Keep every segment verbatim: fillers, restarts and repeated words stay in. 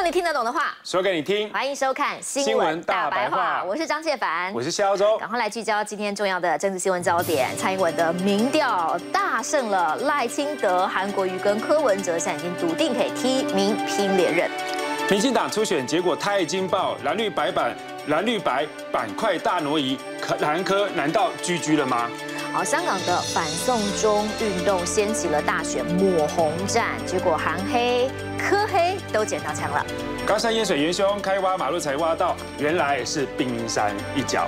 你听得懂的话， 说给你听。 欢迎收看《新新闻闻大大白话白话》，我是张介凡， 我是萧周。 赶快来聚焦今天重要的政治新闻焦点。蔡英文的民调大胜了赖清德、韩国瑜跟柯文哲，现在已经笃定可以提名拼连任。 民进党初选结果太劲爆，蓝绿白板、蓝绿白板块大挪移，蓝柯难道居居了吗？ 好，香港的反送中运动掀起了大选抹红战，结果韩黑、柯黑都捡到枪了。 高山淹水元凶，开挖马路才挖到，原来是冰山一角。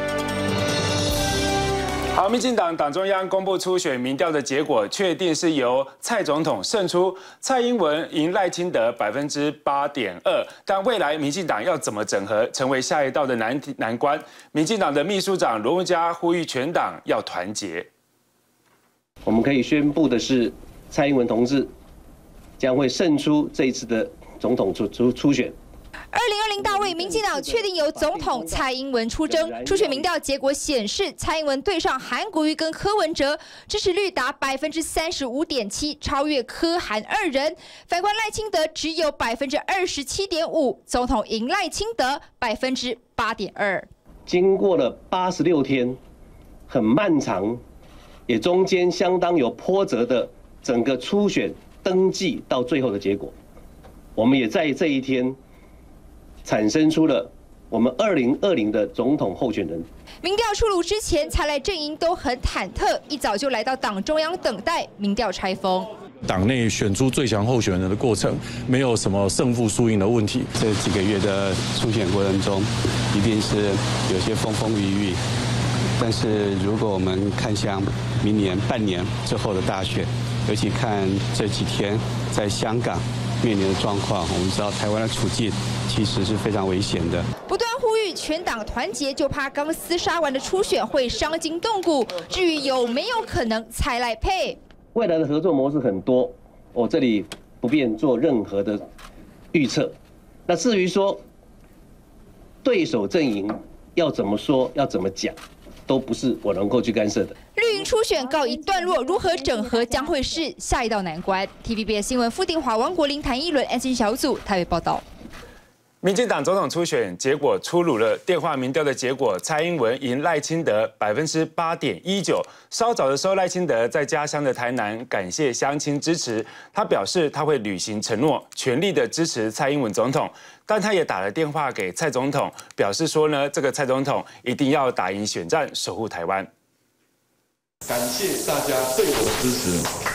好，民进党党中央公布初选民调的结果，确定是由蔡总统胜出，蔡英文赢赖清德百分之八点二。但未来民进党要怎么整合，成为下一道的难难关？民进党的秘书长罗文嘉呼吁全党要团结。 我们可以宣布的是，蔡英文同志将会胜出这一次的总统初初初选。 二零二零大卫，民进党确定由总统蔡英文出征。初选民调结果显示，蔡英文对上韩国瑜跟柯文哲，支持率达百分之三十五点七，超越柯韩二人。反观赖清德只有百分之二十七点五，总统赢赖清德百分之八点二。 经过了八十六天，很漫长，也中间相当有波折的整个初选登记到最后的结果，我们也在这一天产生出了我们二零二零的总统候选人。 民调出炉之前，蔡赖阵营都很忐忑，一早就来到党中央等待民调拆封。 党内选出最强候选人的过程，没有什么胜负输赢的问题。 这几个月的初选过程中，一定是有些风风雨雨。但是如果我们看向明年半年之后的大选，尤其看这几天在香港面临的状况，我们知道台湾的处境其实是非常危险的。 不断呼吁全党团结，就怕刚厮杀完的初选会伤筋动骨。至于有没有可能蔡赖配， 未来的合作模式很多，我这里不便做任何的预测。那至于说对手阵营要怎么说，要怎么讲，都不是我能够去干涉的。 绿营初选告一段落，如何整合将会是下一道难关。T V B S 新闻傅定华、王国林、谭一伦、安心小组台北报道。 民进党总统初选结果出炉了，电话民调的结果，蔡英文赢赖清德百分之八点一九。稍早的时候，赖清德在家乡的台南感谢乡亲支持，他表示他会履行承诺，全力的支持蔡英文总统。但他也打了电话给蔡总统，表示说呢，这个蔡总统一定要打赢选战，守护台湾。 感谢大家对我的支持。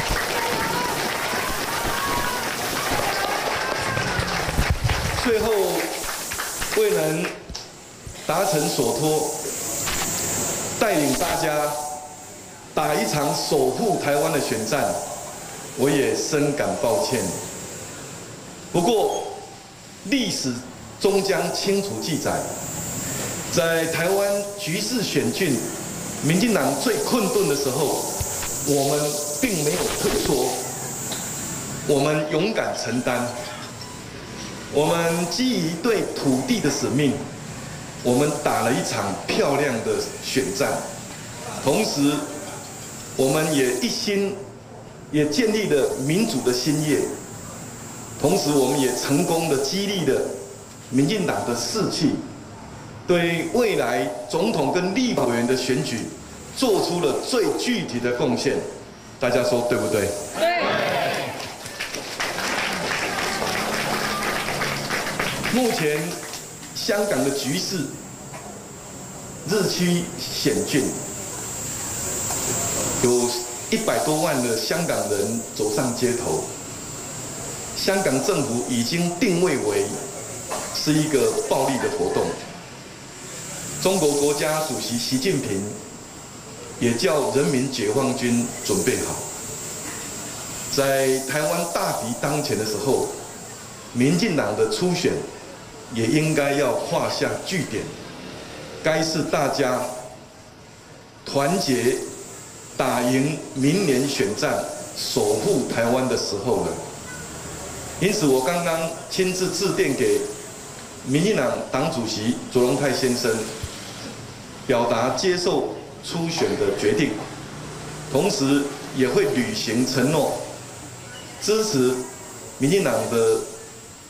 最后未能达成所托，带领大家打一场守护台湾的选战，我也深感抱歉。不过，历史终将清楚记载，在台湾局势险峻、民进党最困顿的时候，我们并没有退缩，我们勇敢承担。我们基于对土地的使命，我们打了一场漂亮的选战，同时，我们也一心，也建立了民主的新业，同时，我们也成功的激励了民进党的士气，对未来总统跟立法委员的选举做出了最具体的贡献。大家说对不对？对。目前香港的局势日趋险峻，有一百多万的香港人走上街头。香港政府已经定位为是一个暴力的活动。中国国家主席习近平也叫人民解放军准备好，在台湾大敌当前的时候，民进党的初选也应该要画下句点，该是大家团结打赢明年选战、守护台湾的时候了。因此，我刚刚亲自致电给民进党党主席卓荣泰先生，表达接受初选的决定，同时也会履行承诺，支持民进党的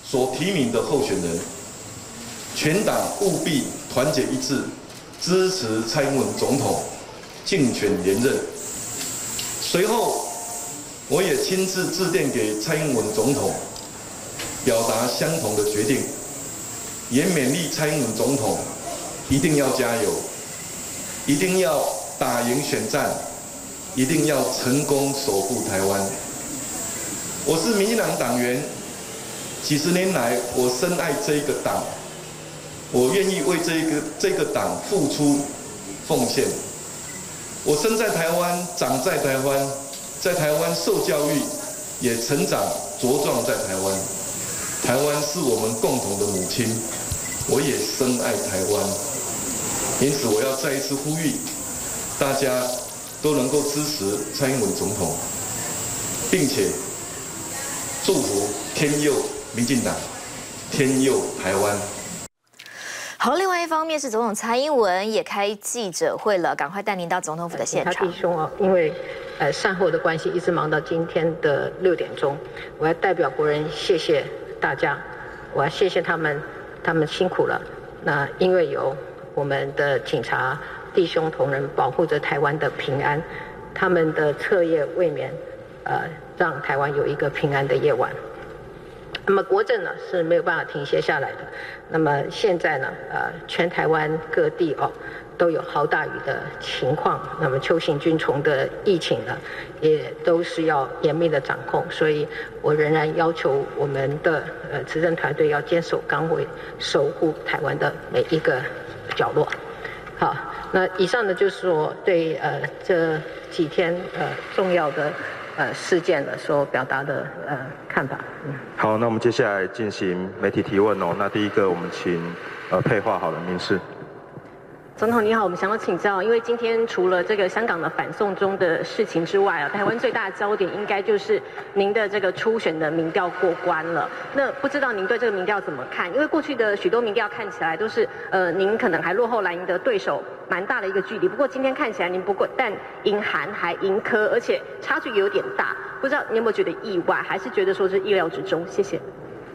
所提名的候选人，全党务必团结一致，支持蔡英文总统竞选连任。随后，我也亲自致电给蔡英文总统，表达相同的决定，也勉励蔡英文总统一定要加油，一定要打赢选战，一定要成功守护台湾。我是民进党党员，几十年来我深爱这一个党，我愿意为这一个这个党付出奉献。我生在台湾，长在台湾，在台湾受教育，也成长茁壮在台湾。台湾是我们共同的母亲，我也深爱台湾。因此，我要再一次呼吁，大家都能够支持蔡英文总统，并且祝福天佑民进党，天佑台湾。 好，另外一方面是总统蔡英文也开记者会了，赶快带您到总统府的现场。 他弟兄哦，因为呃善后的关系，一直忙到今天的六点钟。我要代表国人谢谢大家，我要谢谢他们，他们辛苦了。那因为有我们的警察弟兄同仁保护着台湾的平安，他们的彻夜未眠，呃，让台湾有一个平安的夜晚。那么国政呢是没有办法停歇下来的。那么现在呢，呃，全台湾各地哦都有豪大雨的情况。那么秋行菌虫的疫情呢，也都是要严密的掌控。所以我仍然要求我们的呃执政团队要坚守岗位，守护台湾的每一个角落。好，那以上呢就是说对呃这几天呃重要的呃事件的所表达的呃看法。嗯。 好，那我们接下来进行媒体提问哦。那第一个，我们请呃配话好了，民事。 总统你好，我们想要请教，因为今天除了这个香港的反送中的事情之外啊，台湾最大的焦点应该就是您的这个初选的民调过关了。那不知道您对这个民调怎么看？因为过去的许多民调看起来都是呃，您可能还落后蓝营的对手蛮大的一个距离。不过今天看起来您不过但赢韩还赢柯，而且差距有点大。不知道你有没有觉得意外，还是觉得说是意料之中？谢谢。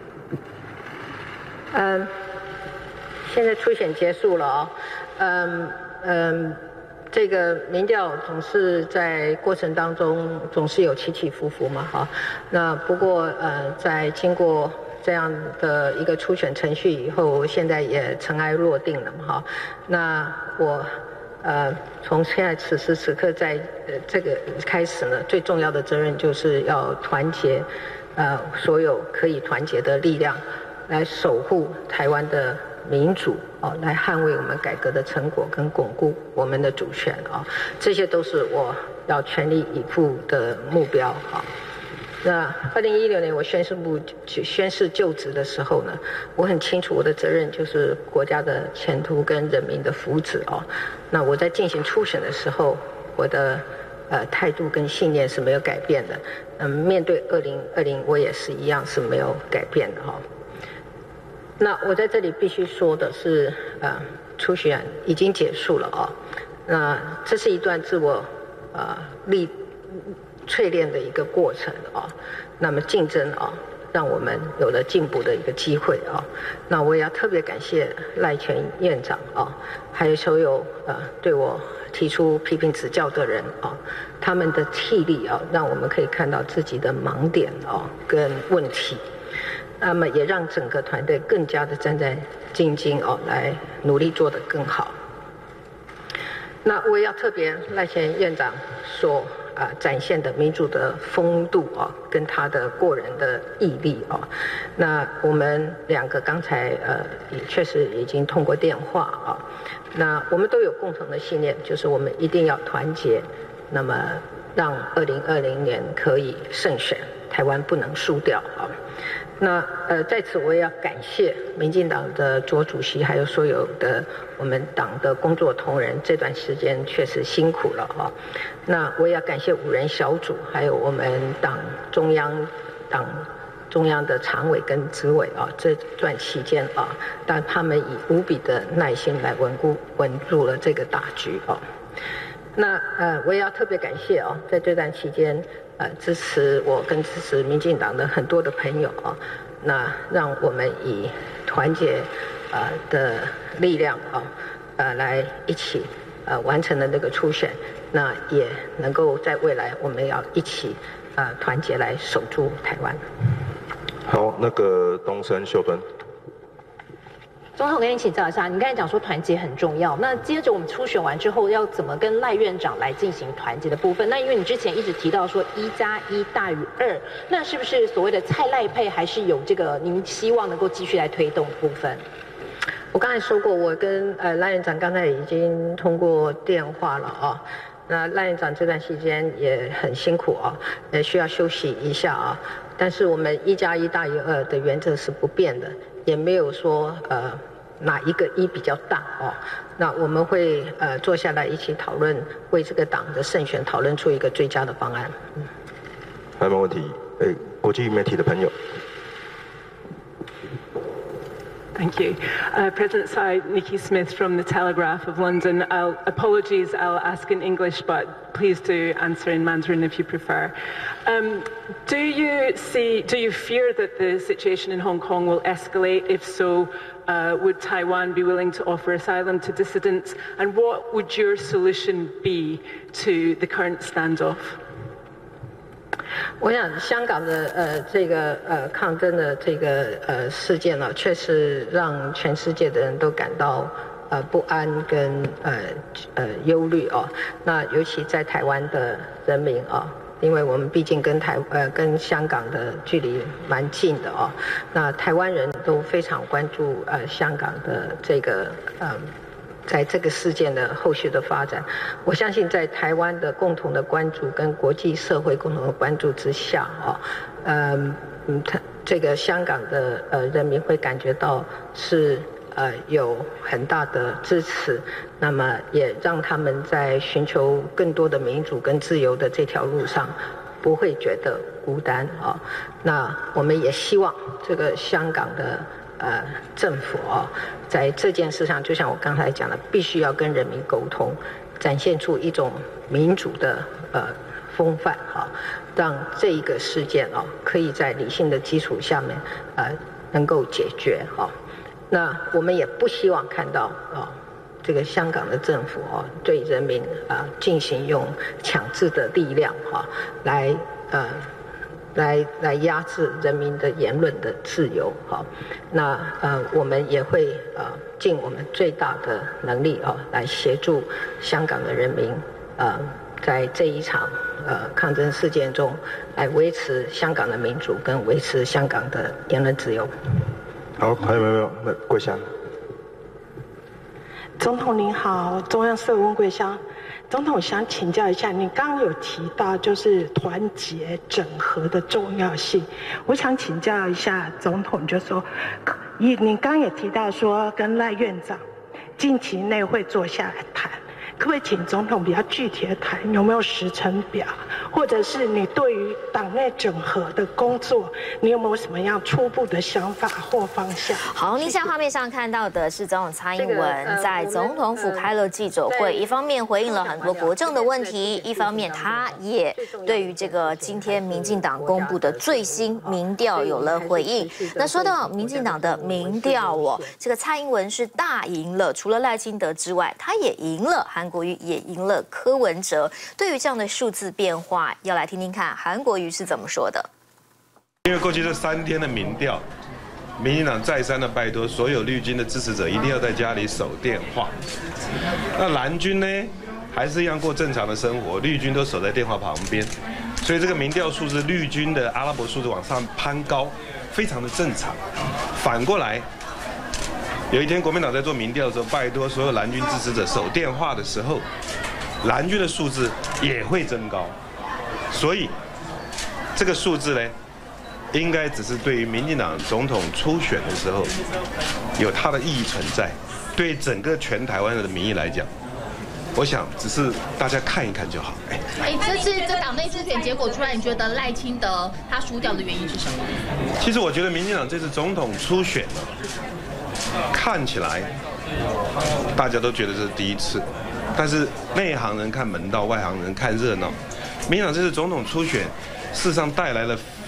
嗯，现在初选结束了哦。嗯嗯，这个民调总是在过程当中总是有起起伏伏嘛，哈。那不过呃，在经过这样的一个初选程序以后，现在也尘埃落定了嘛，哈。那我呃从现在此时此刻在呃这个开始呢，最重要的责任就是要团结呃所有可以团结的力量，来守护台湾的民主哦，来捍卫我们改革的成果跟巩固我们的主权啊，这些都是我要全力以赴的目标啊。那二零一六年我宣誓部宣誓就职的时候呢，我很清楚我的责任就是国家的前途跟人民的福祉哦。那我在进行初选的时候，我的呃态度跟信念是没有改变的。嗯，面对二零二零我也是一样是没有改变的哈。那我在这里必须说的是，呃，初选已经结束了啊。那这是一段自我呃历淬炼的一个过程啊。那么竞争啊，让我们有了进步的一个机会啊。那我也要特别感谢赖全院长啊，还有所有呃对我提出批评指教的人啊，他们的替力啊，让我们可以看到自己的盲点啊跟问题。那么也让整个团队更加的战战兢兢哦，来努力做得更好。那我也要特别赖前院长所啊、呃、展现的民主的风度啊、哦，跟他的过人的毅力啊、哦。那我们两个刚才呃也确实已经通过电话啊、哦。那我们都有共同的信念，就是我们一定要团结，那么让二零二零年可以胜选，台湾不能输掉啊。那呃，在此我也要感谢民进党的卓主席，还有所有的我们党的工作同仁，这段时间确实辛苦了哈。那我也要感谢五人小组，还有我们党中央党中央的常委跟执委啊，这段期间啊，但他们以无比的耐心来稳固稳住了这个大局啊。那呃，我也要特别感谢啊，在这段期间。呃，支持我跟支持民进党的很多的朋友啊， 那让我们以团结呃的力量啊，呃来一起呃完成了这个初选，那也能够在未来我们要一起呃团结来守住台湾。 好，那个东升秀芬。 总统，我跟你请教一下，你刚才讲说团结很重要，那接着我们初选完之后要怎么跟赖院长来进行团结的部分？那因为你之前一直提到说一加一大于二，那是不是所谓的蔡赖配还是有这个您希望能够继续来推动的部分？ 我刚才说过，我跟呃赖院长刚才已经通过电话了啊。那赖院长这段时间也很辛苦啊，也需要休息一下啊。但是我们一加一大于二的原则是不变的，也没有说呃哪一个一比较大哦。那我们会呃坐下来一起讨论，为这个党的胜选讨论出一个最佳的方案。嗯， 还有没有问题？哎，国际媒体的朋友。 Thank you. Uh, President Tsai, Nikki Smith from The Telegraph of London. I'll, apologies, I'll ask in English, but please do answer in Mandarin if you prefer. Um, do you see, do you fear that the situation in Hong Kong will escalate? If so, uh, would Taiwan be willing to offer asylum to dissidents? And what would your solution be to the current standoff? 我想香港的呃这个呃抗争的这个呃事件呢，确实让全世界的人都感到呃不安跟呃呃忧虑哦。那尤其在台湾的人民啊，因为我们毕竟跟台呃跟香港的距离蛮近的哦。那台湾人都非常关注呃香港的这个呃。在这个事件的后续的发展，我相信在台湾的共同的关注跟国际社会共同的关注之下，啊，嗯嗯，他这个香港的呃人民会感觉到是呃有很大的支持，那么也让他们在寻求更多的民主跟自由的这条路上不会觉得孤单啊。那我们也希望这个香港的。呃，政府啊、哦，在这件事上，就像我刚才讲的，必须要跟人民沟通，展现出一种民主的呃风范哈、哦，让这一个事件啊、哦，可以在理性的基础下面呃能够解决哈、哦。那我们也不希望看到啊、哦，这个香港的政府啊、哦，对人民啊、呃、进行用强制的力量哈、哦，来呃。来来压制人民的言论的自由，好，那呃我们也会呃尽我们最大的能力啊、哦，来协助香港的人民，呃在这一场呃抗争事件中，来维持香港的民主跟维持香港的言论自由。 好，还有没有？那桂香。 总统您好，中央社温桂香。总统想请教一下，你刚刚有提到就是团结整合的重要性，我想请教一下总统，就说，你你刚刚也提到说跟赖院长近期内会坐下来谈，可不可以请总统比较具体的谈，有没有时程表，或者是你对于党内整合的工作，你有没有什么样初步的想法或方向？ 好，您现在画面上看到的是总统蔡英文在总统府开了记者会，一方面回应了很多国政的问题，一方面他也对于这个今天民进党公布的最新民调有了回应。那说到民进党的民调哦，这个蔡英文是大赢了，除了赖清德之外，他也赢了韩国瑜，也赢了柯文哲。对于这样的数字变化，要来听听看韩国瑜是怎么说的。 因为过去这三天的民调，民进党再三的拜托所有绿军的支持者一定要在家里守电话。那蓝军呢，还是一样过正常的生活，绿军都守在电话旁边，所以这个民调数字，绿军的阿拉伯数字往上攀高，非常的正常。反过来，有一天国民党在做民调的时候，拜托所有蓝军支持者守电话的时候，蓝军的数字也会增高，所以这个数字呢，应该只是对于民进党总统初选的时候有它的意义存在，对整个全台湾的民意来讲，我想只是大家看一看就好。 哎，这次这党内初选结果出来，你觉得赖清德他输掉的原因是什么？ 其实我觉得民进党这次总统初选呢，看起来大家都觉得这是第一次，但是内行人看门道，外行人看热闹。民进党这次总统初选，事实上带来了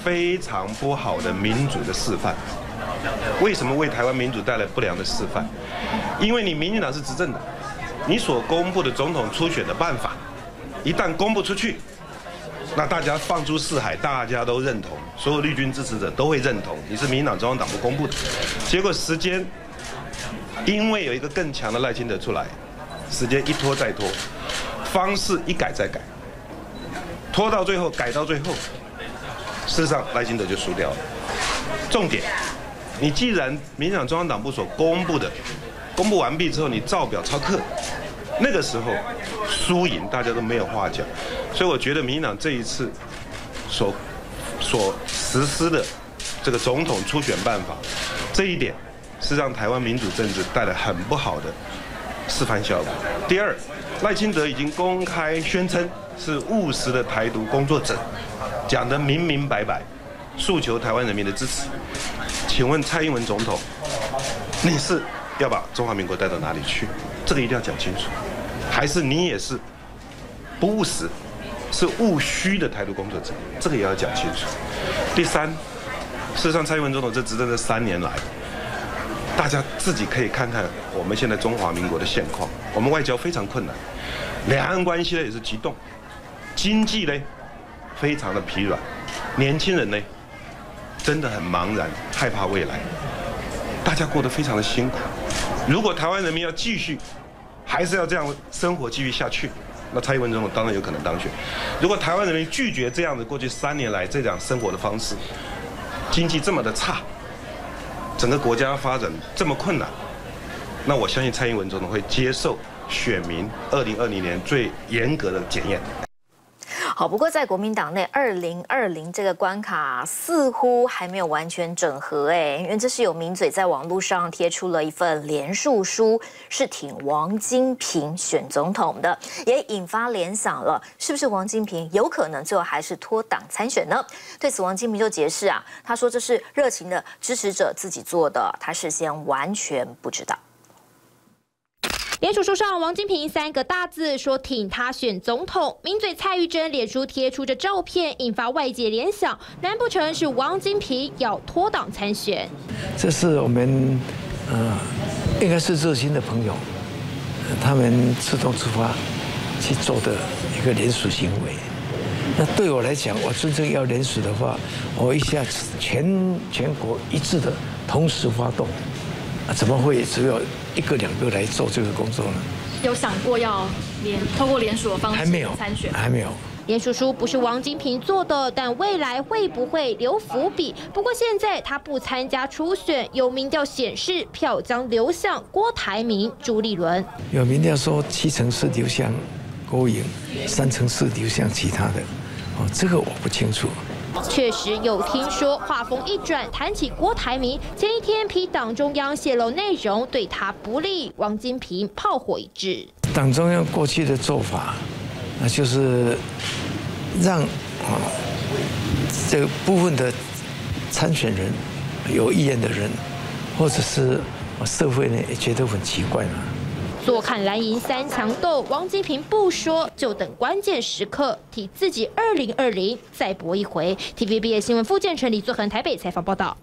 非常不好的民主的示范。为什么为台湾民主带来不良的示范？因为你民进党是执政党，你所公布的总统初选的办法，一旦公布出去，那大家放诸四海，大家都认同，所有绿军支持者都会认同你是民进党中央党部公布的。结果时间，因为有一个更强的赖清德出来，时间一拖再拖，方式一改再改，拖到最后，改到最后，事实上赖清德就输掉了。重点，你既然民进党中央党部所公布的，公布完毕之后，你照表操课，那个时候输赢大家都没有话讲。所以我觉得民进党这一次所所实施的这个总统初选办法，这一点是让台湾民主政治带来很不好的示范效果。第二，赖清德已经公开宣称是务实的台独工作者，讲得明明白白，诉求台湾人民的支持。请问蔡英文总统，你是要把中华民国带到哪里去？这个一定要讲清楚。还是你也是不务实，是务虚的台独工作者？这个也要讲清楚。第三，事实上蔡英文总统这执政这三年来，大家自己可以看看我们现在中华民国的现况。我们外交非常困难，两岸关系呢也是激动，经济呢非常的疲软，年轻人呢真的很茫然，害怕未来，大家过得非常的辛苦。如果台湾人民要继续，还是要这样生活继续下去，那蔡英文总统当然有可能当选。如果台湾人民拒绝这样的过去三年来这样生活的方式，经济这么的差，整个国家发展这么困难，那我相信蔡英文总统会接受选民二零二零年最严格的检验。 好，不过在国民党内，二零二零这个关卡似乎还没有完全整合哎，因为这是有名嘴在网络上贴出了一份联署书，是挺王金平选总统的，也引发联想了，是不是王金平有可能最后还是脱党参选呢？对此，王金平就解释啊，他说这是热情的支持者自己做的，他事先完全不知道。 联署书上，王金平三个大字说挺他选总统。名嘴蔡玉珍脸书贴出这照片，引发外界联想，难不成是王金平要脱党参选？ 这是我们呃，应该是热心的朋友，他们自动自发去做的一个联署行为。那对我来讲，我真正要联署的话，我一下子全全国一致的同时发动。啊，怎么会只有一个两个来做这个工作呢？ 有想过要联透过联署的方式参选？ 还没有。 联署书不是王金平做的，但未来会不会留伏笔？不过现在他不参加初选，有民调显示票将流向郭台铭、朱立伦。 有民调说七成是流向郭营，三成是流向其他的。哦，这个我不清楚。 确实有听说，话锋一转，谈起郭台铭，前一天批党中央泄露内容对他不利，王金平炮火一致。 党中央过去的做法，那就是让啊这个部分的参选人、有意愿的人，或者是社会呢，也觉得很奇怪嘛。 坐看蓝营三强斗，王金平不说，就等关键时刻替自己二零二零再搏一回。T V B S 新闻傅建成、李作恒台北采访报道。